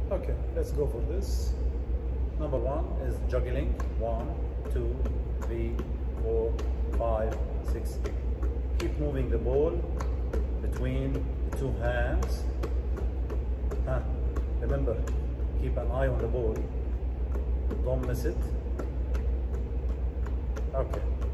Okay, let's go for this. Number one is juggling. 1, 2, 3, 4, 5, 6. Keep moving the ball between the two hands. Remember, keep an eye on the ball. Don't miss it. Okay.